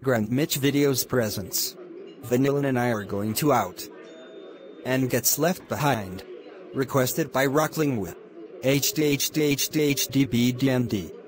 Grant Mitch Videos presents Vanillin and I Are Going to Out and Gets Left Behind. Requested by Rocklingwood. HDHDHDHDBDMD.